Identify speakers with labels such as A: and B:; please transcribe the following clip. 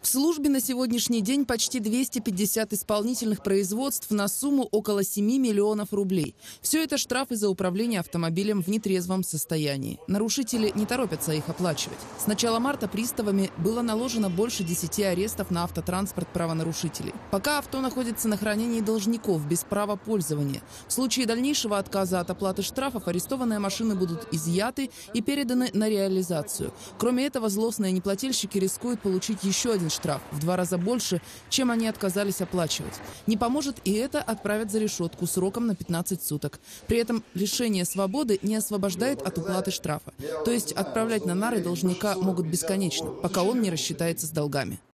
A: В службе на сегодняшний день почти 250 исполнительных производств на сумму около 7 миллионов рублей. Все это штрафы за управление автомобилем в нетрезвом состоянии. Нарушители не торопятся их оплачивать. С начала марта приставами было наложено больше 10 арестов на автотранспорт правонарушителей. Пока авто находится на хранении должников без права пользования. В случае дальнейшего отказа от оплаты штрафов арестованные машины будут изъяты и переданы на реализацию. Кроме этого, злостные неплательщики рискуют получить еще один штраф в 2 раза больше, чем они отказались оплачивать. Не поможет и это, отправят за решетку сроком на 15 суток. При этом лишение свободы не освобождает от уплаты штрафа. То есть отправлять на нары должника могут бесконечно, пока он не рассчитается с долгами.